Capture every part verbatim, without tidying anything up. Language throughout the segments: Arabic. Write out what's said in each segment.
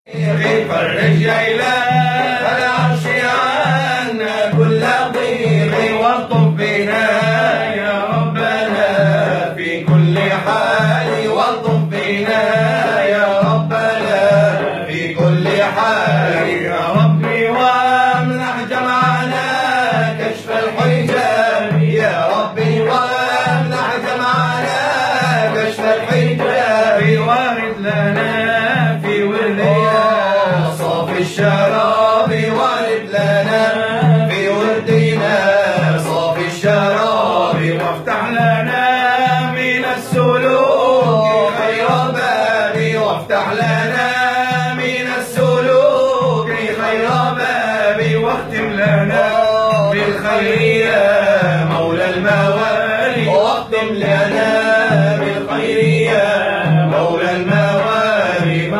فرج يا إله العرش عنا كل ضيق والطف بنا يا ربنا في كل حال والطف بنا يا ربنا في كل حال يا ربي وامنح جمعنا كشف الحجاب يا ربي وامنح جمعنا كشف الحجاب وارد لنا في وردنا صافي الشراب وارد لنا في وردنا صافي الشراب وافتح لنا من السلوك خير بابي وافتح لنا من السلوك خير بابي واختم لنا بالخير يا مولى الموالي واختم لنا بالخير يا مولى الموالي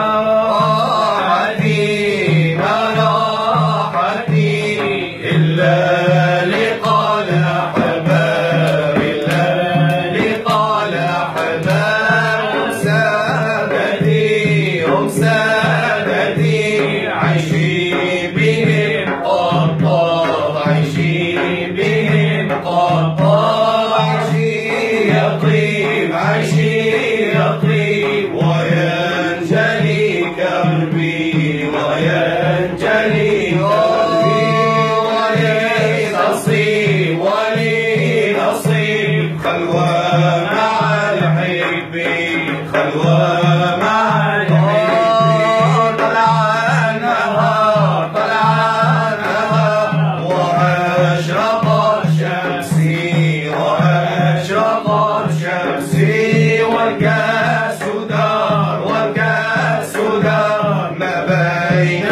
راحتي ما راحتي إلا لقاء الأحباب إلا لقاء الأحباب هم سادتي هم سادتي عيشي بهم قطاب عيشي بهم قطاب عيشي يطيب عيشي يطيب وينجلي قلبي وينجلي قلبي ولي نصيب ولي نصيب خلوة مع الحبيب خلوة مع الحبيب طلع النهار طلع النهار وأشرقت شمسي وأشرقت شمسي والكاس دار والكاس دار ما بين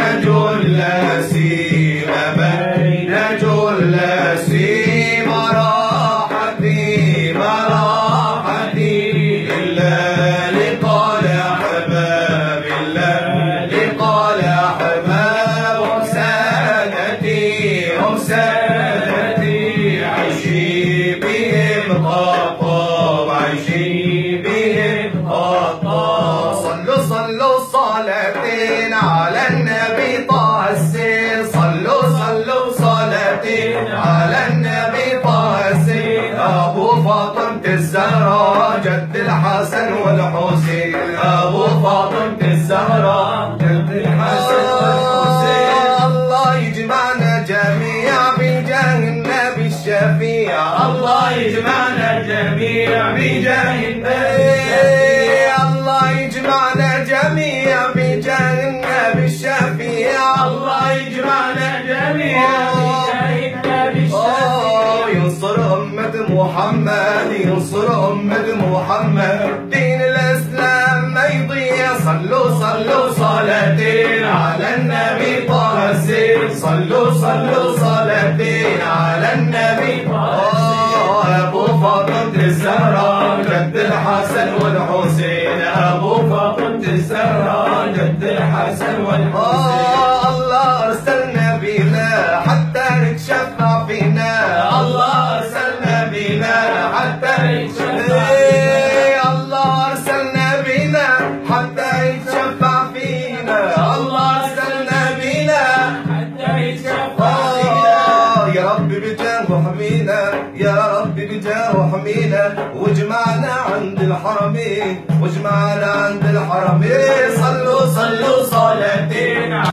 جلاسي ما بين جلاسي ما راحتي ما راحتي إلا لقاء الأحباب إلا لقاء الأحباب هم سادتي هم سادتي عيشي بهم خطاب عيشي بهم خطاب صلوا صلوا صلاتين على النبي طه السين صلوا صلوا صلاتين على النبي طه السين أبو فاطمة الزهراء جد الحسن والحسين أبو فاطمة الزهراء جد الحسن والحسين الله يجمعنا جميعا بجاه النبي الشفيع الله يجمعنا جميعا بجاه النبي الشفيع الله يجمعنا جميعا بجاه النبي الشفيع الله يجمعنا جميعا بجاه النبي الشفيع ينصر أمة محمد ينصر أمة محمد دين الإسلام ما يضيع صلوا صلوا صلاتين على النبي طه السين صلوا صلوا صلاتين على النبي طه السين أبو فاطمة الزهراء جد الحسن والحسين أبو فاطمة الزهراء جد الحسن والحسين الله أرسل نبينا حتى نتشفع فينا الله أرسل نبينا حتى نتشفع فينا الله أرسل نبينا حتى يتشفع فينا الله أرسل نبينا حتى يتشفع فينا يا رب بجاه حمينا يا رب بجاه حمينا واجمعنا عند الحرمين واجمعنا عند الحرمين صلوا صلوا صلوا